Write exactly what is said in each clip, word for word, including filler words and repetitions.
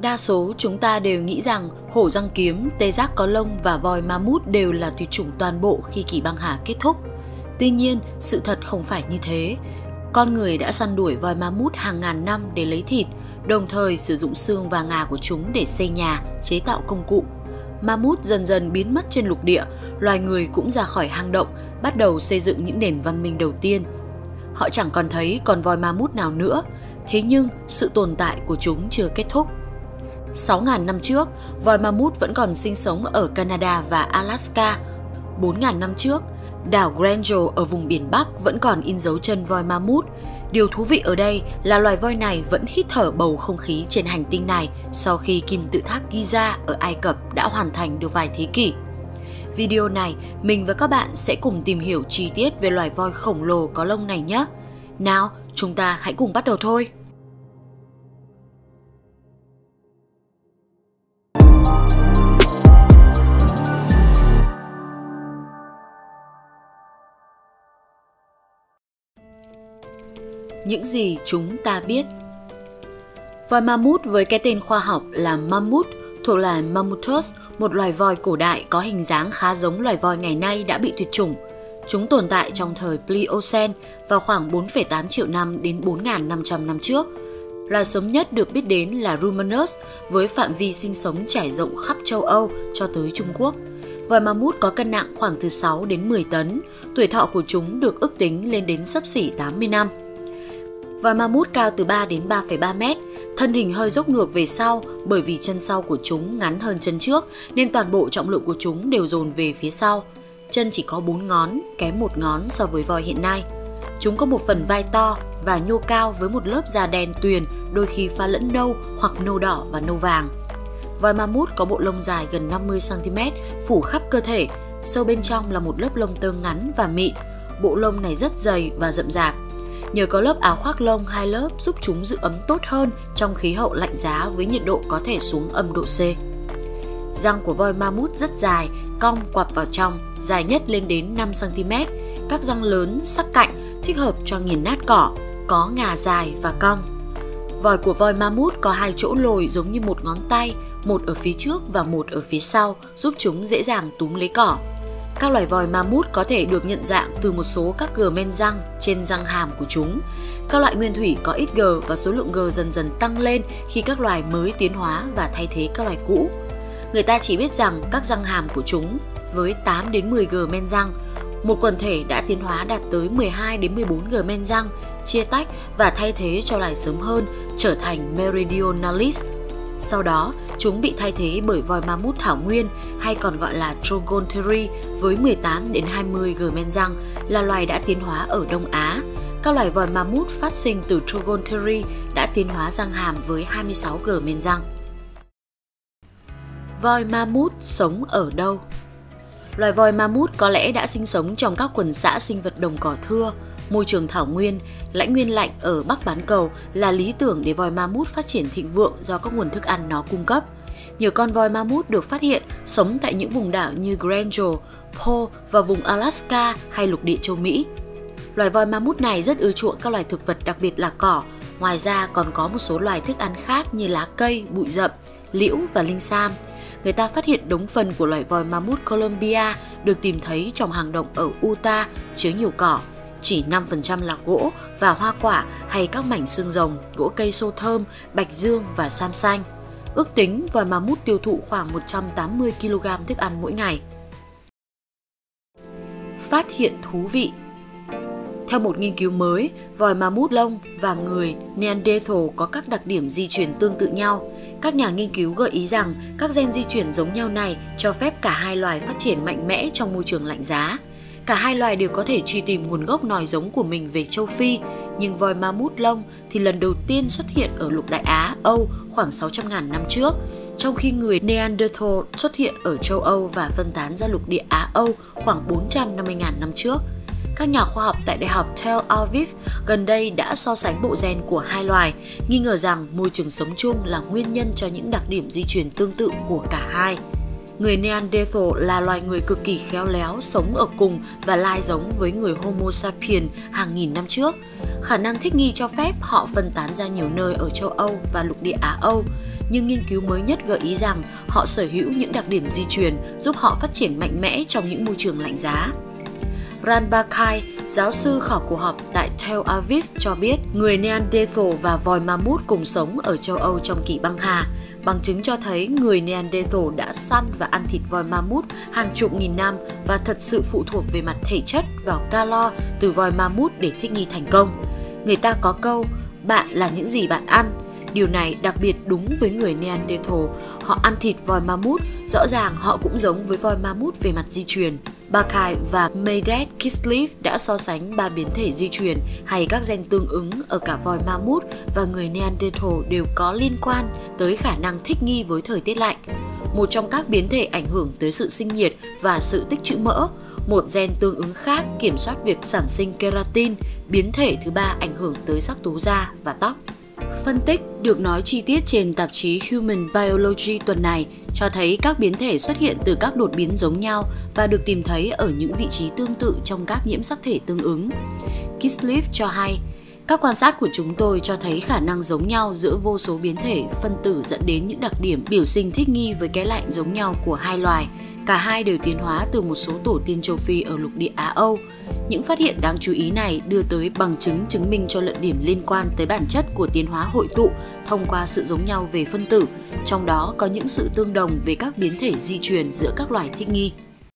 Đa số chúng ta đều nghĩ rằng hổ răng kiếm, tê giác có lông và voi ma mút đều là tuyệt chủng toàn bộ khi Kỷ băng hà kết thúc. Tuy nhiên, sự thật không phải như thế. Con người đã săn đuổi voi ma mút hàng ngàn năm để lấy thịt, đồng thời sử dụng xương và ngà của chúng để xây nhà, chế tạo công cụ. Ma mút dần dần biến mất trên lục địa, loài người cũng ra khỏi hang động, bắt đầu xây dựng những nền văn minh đầu tiên. Họ chẳng còn thấy con voi ma mút nào nữa, thế nhưng sự tồn tại của chúng chưa kết thúc. sáu nghìn năm trước, voi ma mút vẫn còn sinh sống ở Canada và Alaska. bốn nghìn năm trước, đảo Grangel ở vùng biển Bắc vẫn còn in dấu chân voi ma mút. Điều thú vị ở đây là loài voi này vẫn hít thở bầu không khí trên hành tinh này sau khi kim tự tháp Giza ở Ai Cập đã hoàn thành được vài thế kỷ. Video này, mình và các bạn sẽ cùng tìm hiểu chi tiết về loài voi khổng lồ có lông này nhé. Nào, chúng ta hãy cùng bắt đầu thôi! Những gì chúng ta biết. Voi ma mút với cái tên khoa học là Mammut thuộc loài Mammuthus, một loài voi cổ đại có hình dáng khá giống loài voi ngày nay đã bị tuyệt chủng. Chúng tồn tại trong thời Pliocene vào khoảng bốn phẩy tám triệu năm đến bốn nghìn năm trăm năm trước. Loài sớm nhất được biết đến là Rumenus với phạm vi sinh sống trải rộng khắp châu Âu cho tới Trung Quốc. Voi ma mút có cân nặng khoảng từ sáu đến mười tấn, tuổi thọ của chúng được ước tính lên đến xấp xỉ tám mươi năm. Voi ma mút cao từ ba đến ba phẩy ba mét, thân hình hơi dốc ngược về sau bởi vì chân sau của chúng ngắn hơn chân trước nên toàn bộ trọng lượng của chúng đều dồn về phía sau. Chân chỉ có bốn ngón, kém một ngón so với voi hiện nay. Chúng có một phần vai to và nhô cao với một lớp da đen tuyền, đôi khi pha lẫn nâu hoặc nâu đỏ và nâu vàng. Voi ma mút có bộ lông dài gần năm mươi xăng ti mét phủ khắp cơ thể, sâu bên trong là một lớp lông tơ ngắn và mịn. Bộ lông này rất dày và rậm rạp. Nhờ có lớp áo khoác lông hai lớp giúp chúng giữ ấm tốt hơn trong khí hậu lạnh giá với nhiệt độ có thể xuống âm độ C. Răng của voi ma mút rất dài, cong quặp vào trong, dài nhất lên đến năm xăng ti mét. Các răng lớn, sắc cạnh, thích hợp cho nghiền nát cỏ, có ngà dài và cong. Vòi của voi ma mút có hai chỗ lồi giống như một ngón tay, một ở phía trước và một ở phía sau, giúp chúng dễ dàng túm lấy cỏ. Các loài voi ma mút có thể được nhận dạng từ một số các gờ men răng trên răng hàm của chúng. Các loại nguyên thủy có ít gờ và số lượng gờ dần dần tăng lên khi các loài mới tiến hóa và thay thế các loài cũ. Người ta chỉ biết rằng các răng hàm của chúng với tám đến mười gờ men răng, một quần thể đã tiến hóa đạt tới mười hai đến mười bốn gờ men răng, chia tách và thay thế cho loài sớm hơn trở thành Meridionalis. Sau đó, chúng bị thay thế bởi voi ma mút thảo nguyên hay còn gọi là Trogontheri với mười tám đến hai mươi gờ men răng, là loài đã tiến hóa ở Đông Á. Các loài voi ma mút phát sinh từ Trogontheri đã tiến hóa răng hàm với hai mươi sáu gờ men răng. Voi ma mút sống ở đâu? Loài voi ma mút có lẽ đã sinh sống trong các quần dã sinh vật đồng cỏ thưa. Môi trường thảo nguyên, lãnh nguyên lạnh ở Bắc bán cầu là lý tưởng để voi ma mút phát triển thịnh vượng do các nguồn thức ăn nó cung cấp. Nhiều con voi ma mút được phát hiện sống tại những vùng đảo như Grangel, Po và vùng Alaska hay lục địa châu Mỹ. Loài voi ma mút này rất ưa chuộng các loài thực vật, đặc biệt là cỏ. Ngoài ra còn có một số loài thức ăn khác như lá cây, bụi rậm, liễu và linh sam. Người ta phát hiện đống phân của loài voi ma mút Columbia được tìm thấy trong hang động ở Utah chứa nhiều cỏ. Chỉ năm phần trăm là gỗ và hoa quả hay các mảnh xương rồng, gỗ cây xô thơm, bạch dương và sam xanh. Ước tính voi ma mút tiêu thụ khoảng một trăm tám mươi ki lô gam thức ăn mỗi ngày. Phát hiện thú vị. Theo một nghiên cứu mới, voi ma mút lông và người Neanderthal có các đặc điểm di truyền tương tự nhau. Các nhà nghiên cứu gợi ý rằng các gen di truyền giống nhau này cho phép cả hai loài phát triển mạnh mẽ trong môi trường lạnh giá. Cả hai loài đều có thể truy tìm nguồn gốc nòi giống của mình về châu Phi, nhưng voi ma mút lông thì lần đầu tiên xuất hiện ở lục đại Á, Âu khoảng sáu trăm nghìn năm trước, trong khi người Neanderthal xuất hiện ở châu Âu và phân tán ra lục địa Á Âu khoảng bốn trăm năm mươi nghìn năm trước. Các nhà khoa học tại Đại học Tel Aviv gần đây đã so sánh bộ gen của hai loài, nghi ngờ rằng môi trường sống chung là nguyên nhân cho những đặc điểm di truyền tương tự của cả hai. Người Neanderthal là loài người cực kỳ khéo léo, sống ở cùng và lai giống với người Homo sapiens hàng nghìn năm trước. Khả năng thích nghi cho phép họ phân tán ra nhiều nơi ở châu Âu và lục địa Á Âu, nhưng nghiên cứu mới nhất gợi ý rằng họ sở hữu những đặc điểm di truyền giúp họ phát triển mạnh mẽ trong những môi trường lạnh giá. Ran Bakai, giáo sư khảo cổ học tại Tel Aviv cho biết người Neanderthal và voi ma-mút cùng sống ở châu Âu trong kỷ băng hà. Bằng chứng cho thấy người Neanderthal đã săn và ăn thịt voi ma-mút hàng chục nghìn năm và thật sự phụ thuộc về mặt thể chất vào calo từ voi ma-mút để thích nghi thành công. Người ta có câu, bạn là những gì bạn ăn. Điều này đặc biệt đúng với người Neanderthal. Họ ăn thịt voi ma-mút, rõ ràng họ cũng giống với voi ma-mút về mặt di truyền. Bakai và Mehdet Kislev đã so sánh ba biến thể di truyền hay các gen tương ứng ở cả voi ma-mút và người Neanderthal đều có liên quan tới khả năng thích nghi với thời tiết lạnh. Một trong các biến thể ảnh hưởng tới sự sinh nhiệt và sự tích trữ mỡ. Một gen tương ứng khác kiểm soát việc sản sinh keratin, biến thể thứ ba ảnh hưởng tới sắc tố da và tóc. Phân tích được nói chi tiết trên tạp chí Human Biology tuần này cho thấy các biến thể xuất hiện từ các đột biến giống nhau và được tìm thấy ở những vị trí tương tự trong các nhiễm sắc thể tương ứng. Kislev cho hay, các quan sát của chúng tôi cho thấy khả năng giống nhau giữa vô số biến thể phân tử dẫn đến những đặc điểm biểu sinh thích nghi với cái lạnh giống nhau của hai loài. Cả hai đều tiến hóa từ một số tổ tiên châu Phi ở lục địa Á Âu. Những phát hiện đáng chú ý này đưa tới bằng chứng chứng minh cho luận điểm liên quan tới bản chất của tiến hóa hội tụ thông qua sự giống nhau về phân tử, trong đó có những sự tương đồng về các biến thể di truyền giữa các loài thích nghi.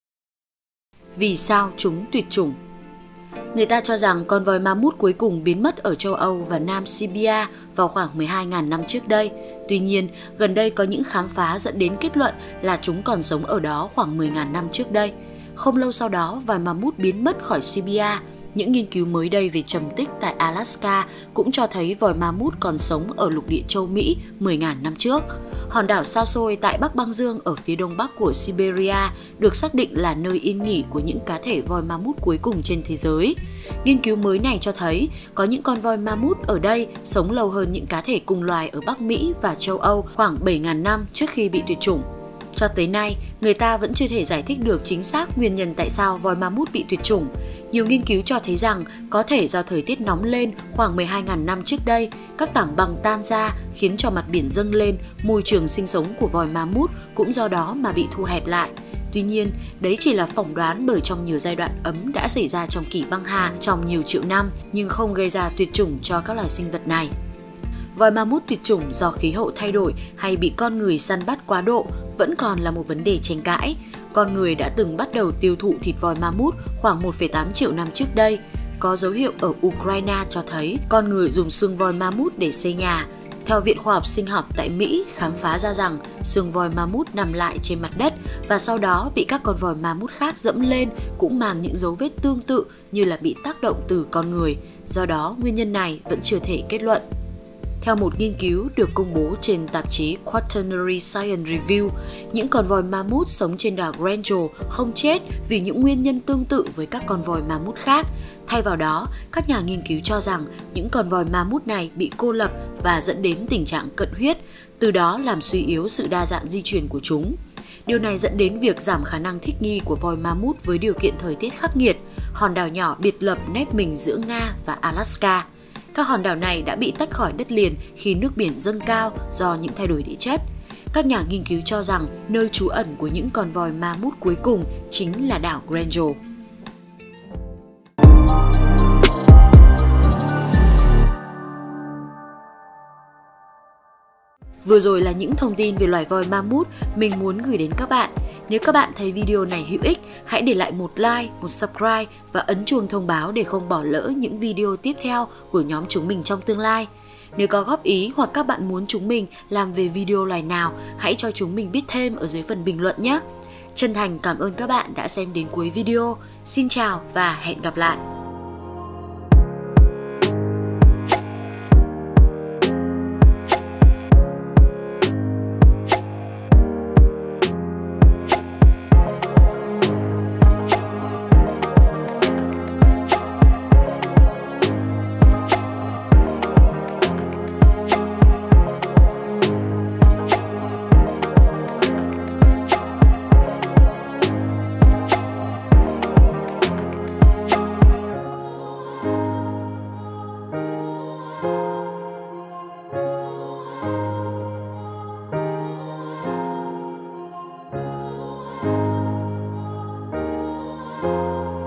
Vì sao chúng tuyệt chủng? Người ta cho rằng con voi ma-mút cuối cùng biến mất ở châu Âu và Nam Siberia vào khoảng mười hai nghìn năm trước đây. Tuy nhiên, gần đây có những khám phá dẫn đến kết luận là chúng còn sống ở đó khoảng mười nghìn năm trước đây. Không lâu sau đó, voi ma-mút biến mất khỏi Siberia. Những nghiên cứu mới đây về trầm tích tại Alaska cũng cho thấy voi ma-mút còn sống ở lục địa châu Mỹ mười nghìn năm trước. Hòn đảo xa xôi tại Bắc Băng Dương ở phía đông bắc của Siberia được xác định là nơi yên nghỉ của những cá thể voi ma-mút cuối cùng trên thế giới. Nghiên cứu mới này cho thấy có những con voi ma-mút ở đây sống lâu hơn những cá thể cùng loài ở Bắc Mỹ và châu Âu khoảng bảy nghìn năm trước khi bị tuyệt chủng. Cho tới nay, người ta vẫn chưa thể giải thích được chính xác nguyên nhân tại sao voi ma-mút bị tuyệt chủng. Nhiều nghiên cứu cho thấy rằng có thể do thời tiết nóng lên khoảng mười hai nghìn năm trước đây, các tảng băng tan ra khiến cho mặt biển dâng lên, môi trường sinh sống của voi ma-mút cũng do đó mà bị thu hẹp lại. Tuy nhiên, đấy chỉ là phỏng đoán bởi trong nhiều giai đoạn ấm đã xảy ra trong kỷ băng hà trong nhiều triệu năm nhưng không gây ra tuyệt chủng cho các loài sinh vật này. Voi ma-mút tuyệt chủng do khí hậu thay đổi hay bị con người săn bắt quá độ vẫn còn là một vấn đề tranh cãi. Con người đã từng bắt đầu tiêu thụ thịt voi ma-mút khoảng một phẩy tám triệu năm trước đây. Có dấu hiệu ở Ukraine cho thấy con người dùng xương voi ma-mút để xây nhà. Theo Viện Khoa học Sinh học tại Mỹ khám phá ra rằng xương voi ma-mút nằm lại trên mặt đất và sau đó bị các con voi ma-mút khác dẫm lên cũng mang những dấu vết tương tự như là bị tác động từ con người. Do đó, nguyên nhân này vẫn chưa thể kết luận. Theo một nghiên cứu được công bố trên tạp chí Quaternary Science Review, những con voi ma-mút sống trên đảo Grangel không chết vì những nguyên nhân tương tự với các con voi ma-mút khác. Thay vào đó, các nhà nghiên cứu cho rằng những con voi ma-mút này bị cô lập và dẫn đến tình trạng cận huyết, từ đó làm suy yếu sự đa dạng di truyền của chúng. Điều này dẫn đến việc giảm khả năng thích nghi của voi ma-mút với điều kiện thời tiết khắc nghiệt. Hòn đảo nhỏ biệt lập nép mình giữa Nga và Alaska. Các hòn đảo này đã bị tách khỏi đất liền khi nước biển dâng cao do những thay đổi địa chất. Các nhà nghiên cứu cho rằng nơi trú ẩn của những con voi ma-mút cuối cùng chính là đảo Grangel. Vừa rồi là những thông tin về loài voi ma-mút mình muốn gửi đến các bạn. Nếu các bạn thấy video này hữu ích, hãy để lại một like, một subscribe và ấn chuông thông báo để không bỏ lỡ những video tiếp theo của nhóm chúng mình trong tương lai. Nếu có góp ý hoặc các bạn muốn chúng mình làm về video loài nào, hãy cho chúng mình biết thêm ở dưới phần bình luận nhé. Chân thành cảm ơn các bạn đã xem đến cuối video. Xin chào và hẹn gặp lại! Thank you.